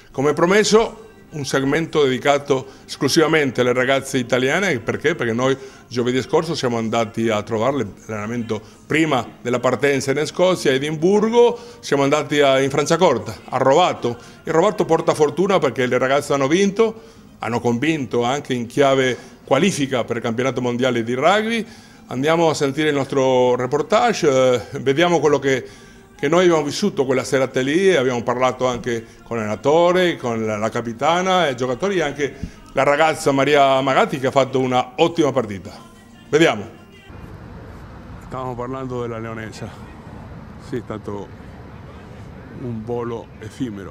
Come promesso, un segmento dedicato esclusivamente alle ragazze italiane, perché? Perché noi giovedì scorso siamo andati a trovarle l'allenamento prima della partenza in Scozia, a Edimburgo, siamo andati in Franciacorta, a Rovato. Il Rovato porta fortuna perché le ragazze hanno convinto anche in chiave qualifica per il campionato mondiale di rugby. Andiamo a sentire il nostro reportage, vediamo quello che noi abbiamo vissuto quella serata lì, abbiamo parlato anche con l'allenatore, con la capitana, i giocatori e anche la ragazza Maria Magatti che ha fatto una ottima partita. Vediamo. Stavamo parlando della leonessa, sì, è stato un volo effimero.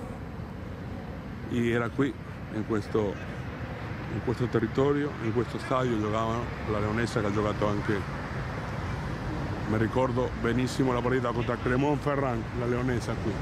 E era qui, in questo territorio, in questo stadio giocavano la leonessa che ha giocato anche. Mi ricordo benissimo la partita contro Clermont-Ferrand, la leonessa qui.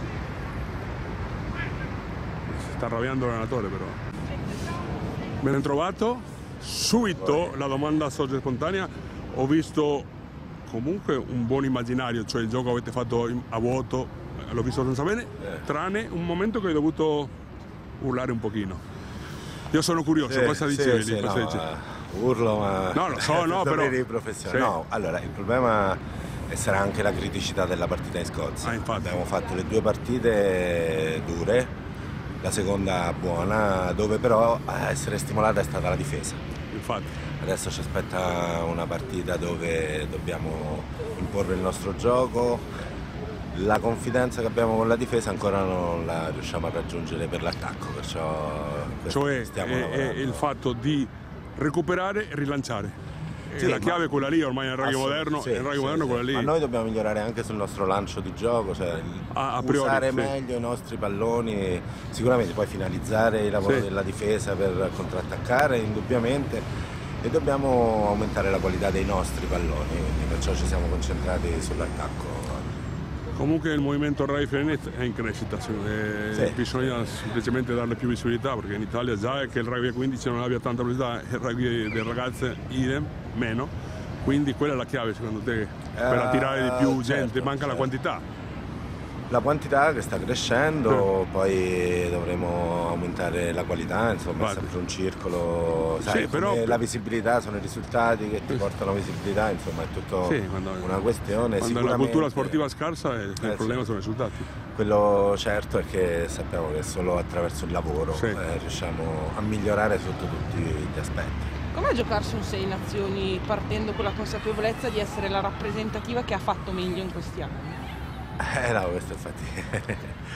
Si sta arrabbiando l'allenatore però. Ben trovato, subito la domanda sorge spontanea, ho visto comunque un buon immaginario, cioè il gioco che avete fatto a vuoto, l'ho visto senza bene, tranne un momento che hai dovuto urlare un pochino. Io sono curioso, cosa dicevi lì? Cosa dicevi? Urlo, ma no, lo so, no, però no, allora il problema sarà anche la criticità della partita in Scozia. Abbiamo fatto le 2 partite dure, la seconda buona, dove però a essere stimolata è stata la difesa. Infatti. Adesso ci aspetta una partita dove dobbiamo imporre il nostro gioco. La confidenza che abbiamo con la difesa ancora non la riusciamo a raggiungere per l'attacco, perciò stiamo lavorando. Il fatto di recuperare e rilanciare. Sì, la chiave è quella lì, ormai nel rugby moderno, quella lì. Ma noi dobbiamo migliorare anche sul nostro lancio di gioco, cioè usare meglio i nostri palloni, sicuramente poi finalizzare il lavoro della difesa per contrattaccare indubbiamente, e dobbiamo aumentare la qualità dei nostri palloni, quindi perciò ci siamo concentrati sull'attacco. Comunque il movimento rugby femminile è in crescita, bisogna semplicemente darle più visibilità, perché in Italia già è che il rugby a 15 non abbia tanta visibilità, il rugby delle ragazze idem, meno, quindi quella è la chiave secondo te per attirare di più gente, manca la quantità. La quantità che sta crescendo, poi dovremo aumentare la qualità, insomma è sempre un circolo, sai, però la visibilità sono i risultati che ti portano visibilità, insomma è tutto una questione. Quando la cultura sportiva è scarsa il problema sono i risultati. Quello certo è che sappiamo che solo attraverso il lavoro riusciamo a migliorare sotto tutti gli aspetti. Come giocarsi un 6 nazioni partendo con la consapevolezza di essere la rappresentativa che ha fatto meglio in questi anni? No, questo infatti.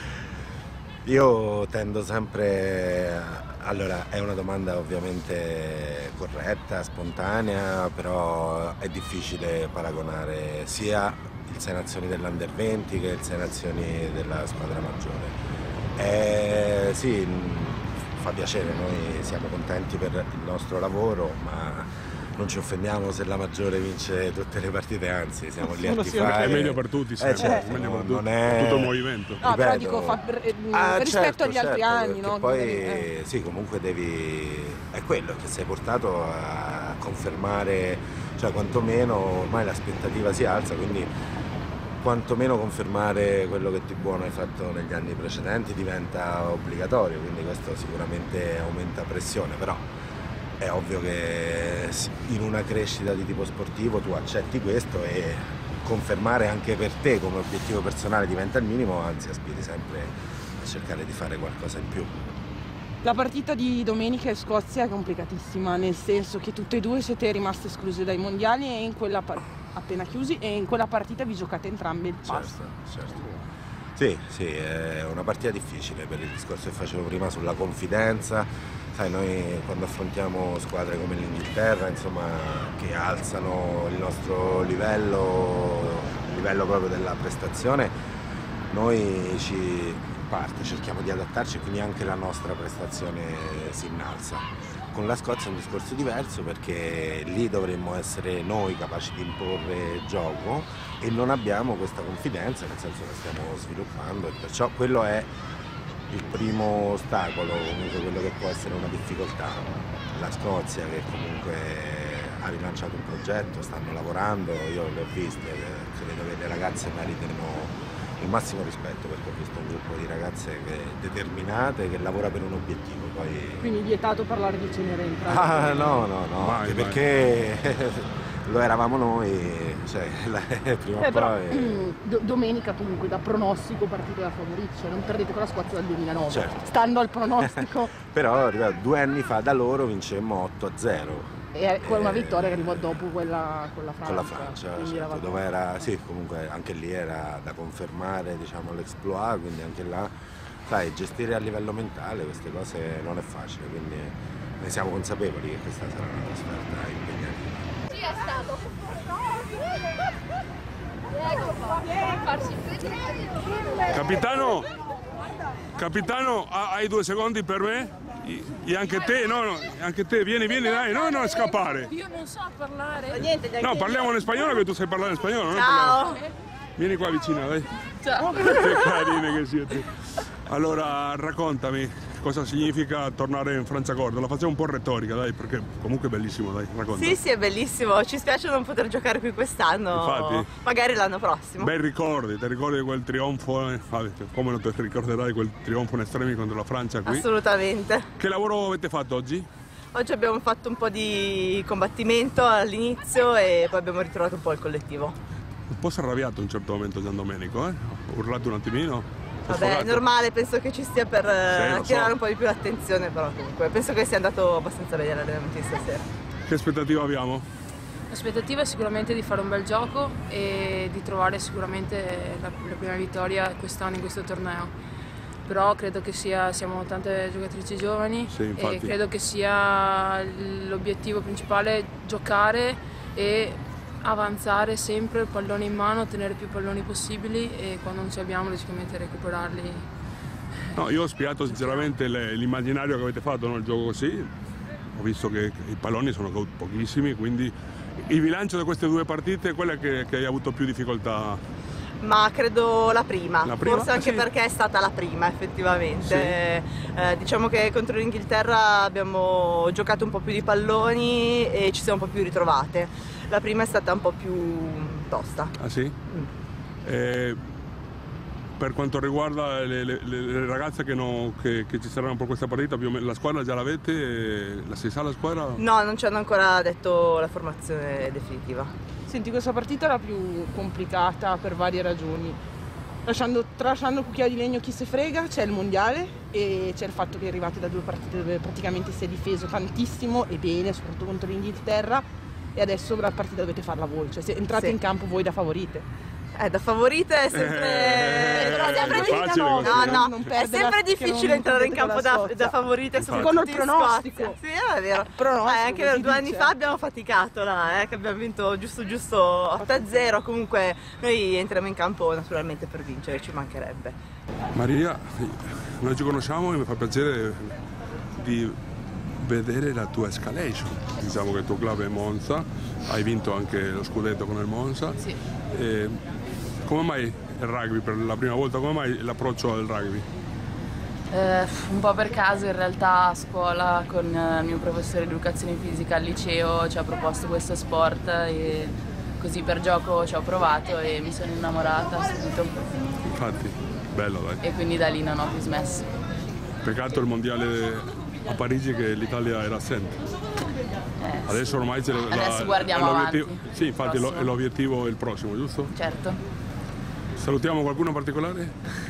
Io tendo sempre. Allora, è una domanda ovviamente corretta, spontanea, però è difficile paragonare sia il 6 nazioni dell'Under 20 che il 6 nazioni della squadra maggiore. Sì, fa piacere, noi siamo contenti per il nostro lavoro, ma non ci offendiamo se la maggiore vince tutte le partite, anzi siamo lì a tifare. È meglio per tutti, certo, non è tutto il movimento. No, però dico rispetto agli altri anni, no? Poi sì, comunque è quello che sei portato a confermare, cioè quantomeno ormai l'aspettativa si alza, quindi quantomeno confermare quello che di buono hai fatto negli anni precedenti diventa obbligatorio, quindi questo sicuramente aumenta pressione, però è ovvio che in una crescita di tipo sportivo tu accetti questo e confermare anche per te come obiettivo personale diventa il minimo, anzi aspiri sempre a cercare di fare qualcosa in più. La partita di domenica in Scozia è complicatissima, nel senso che tutte e due siete rimaste escluse dai mondiali e in quella appena chiusi, e in quella partita vi giocate entrambe il pass. Certo. Sì, è una partita difficile per il discorso che facevo prima sulla confidenza. Sai, noi quando affrontiamo squadre come l'Inghilterra, insomma, che alzano il nostro livello proprio della prestazione, noi cerchiamo di adattarci e quindi anche la nostra prestazione si innalza. Con la Scozia è un discorso diverso, perché lì dovremmo essere noi capaci di imporre gioco e non abbiamo questa confidenza, nel senso che stiamo sviluppando, e perciò quello è il primo ostacolo, comunque quello che può essere una difficoltà. La Scozia, che comunque ha rilanciato un progetto, stanno lavorando, io le ho viste, credo che le ragazze meritino il massimo rispetto, perché ho visto un gruppo di ragazze determinate che lavora per un obiettivo. Poi... Quindi vietato parlare di Cenerentola? Ah, no, Vai, perché lo eravamo noi, cioè, prima o Però, poi... domenica comunque da pronostico partite da favoriti, cioè non perdete con la Scozia dal 2009, certo. Stando al pronostico. Però ripeto, 2 anni fa da loro vincemmo 8-0. E con una vittoria che arrivò dopo quella con la Francia. Con la Francia, certo, dove era, sì, comunque anche lì era da confermare, diciamo, l'exploit, quindi anche là, sai, gestire a livello mentale queste cose non è facile, quindi ne siamo consapevoli che questa sarà una trasferta impegnativa. Sì, è stato. Farsi Capitano, hai 2 secondi per me? E anche te, anche te, vieni, dai, non scappare. Io non so parlare. No, parliamo in spagnolo, che tu sai parlare in spagnolo, non Ciao. Vieni qua vicino, dai. Ciao. Che carine che siete. Allora, raccontami cosa significa tornare in Franciacorta. La facciamo un po' retorica, dai, perché comunque è bellissimo, dai, racconta. Sì, è bellissimo. Ci spiace non poter giocare qui quest'anno. Infatti. Magari l'anno prossimo. Bei ricordi, ti ricordi di quel trionfo? Come non ti ricorderai quel trionfo in estremi contro la Francia qui? Assolutamente. Che lavoro avete fatto oggi? Oggi abbiamo fatto un po' di combattimento all'inizio e poi abbiamo ritrovato un po' il collettivo. Un po' si è arrabbiato a un certo momento Gian Domenico, eh? Ho urlato un attimino. Vabbè, è normale, penso che ci stia per attirare so. un po' di più l'attenzione, però comunque penso che sia andato abbastanza bene l'allenamento di stasera. Che aspettativa abbiamo? L'aspettativa è sicuramente di fare un bel gioco e di trovare sicuramente la prima vittoria quest'anno in questo torneo. Però credo che siamo tante giocatrici giovani, sì, e credo che sia l'obiettivo principale giocare e avanzare sempre il pallone in mano, tenere più palloni possibili e quando non ce li abbiamo logicamente recuperarli. No, io ho spiato sinceramente l'immaginario che avete fatto, no? Il gioco così, ho visto che i palloni sono pochissimi, quindi il bilancio di queste 2 partite è quella che hai avuto più difficoltà. Ma credo la prima? Forse anche sì. Perché è stata la prima effettivamente. Sì. Diciamo che contro l'Inghilterra abbiamo giocato un po' più di palloni e ci siamo un po' più ritrovate. La prima è stata un po' più tosta. Ah sì? Per quanto riguarda le ragazze che ci saranno per questa partita, la squadra già l'avete? Si sa la squadra? No, non ci hanno ancora detto la formazione definitiva. Senti, questa partita è la più complicata per varie ragioni. Tralasciando il cucchiaio di legno chi se frega, c'è il mondiale e c'è il fatto che arrivate da 2 partite dove praticamente si è difeso tantissimo e bene, soprattutto contro l'Inghilterra, e adesso la partita dovete farla voi, cioè entrate in campo voi da favorite. Da favorite è sempre facile. È sempre difficile entrare in campo da favorite, secondo il pronostico. Sì, è vero. Anche 2 anni fa abbiamo faticato là, che abbiamo vinto giusto 8-0. Comunque noi entriamo in campo naturalmente per vincere, ci mancherebbe. Maria, noi ci conosciamo e mi fa piacere di vedere la tua escalation. Diciamo che il tuo club è Monza, hai vinto anche lo scudetto con il Monza. Sì. Come mai il rugby per la prima volta? Come mai l'approccio al rugby? Un po' per caso, in realtà a scuola con il mio professore di educazione fisica al liceo ci ha proposto questo sport e così per gioco ci ho provato e mi sono innamorata subito. Infatti, bello dai. E quindi da lì non ho più smesso. Peccato il mondiale a Parigi che l'Italia era assente. Adesso ormai c'è Adesso guardiamo avanti. Sì, infatti l'obiettivo è il prossimo, giusto? Certo. Salutiamo qualcuno in particolare?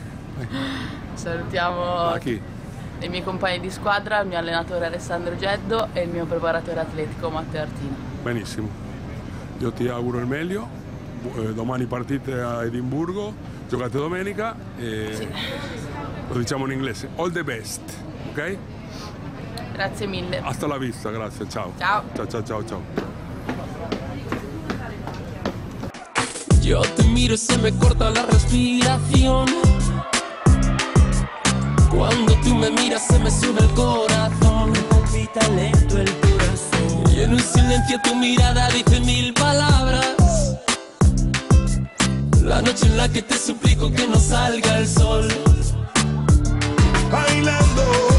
Salutiamo chi? i miei compagni di squadra, il mio allenatore Alessandro Geddo e il mio preparatore atletico Matteo Artino. Benissimo, io ti auguro il meglio, domani partite a Edimburgo, giocate domenica e sì. Lo diciamo in inglese, all the best, ok? Grazie mille. Hasta la vista, grazie, ciao. Ciao. Ciao. Yo te miro y se me corta la respiración. Cuando tú me miras se me sube el corazón. Me palpita lento el corazón. Y en un silencio tu mirada dice 1000 palabras. La noche en la que te suplico que no salga el sol. Bailando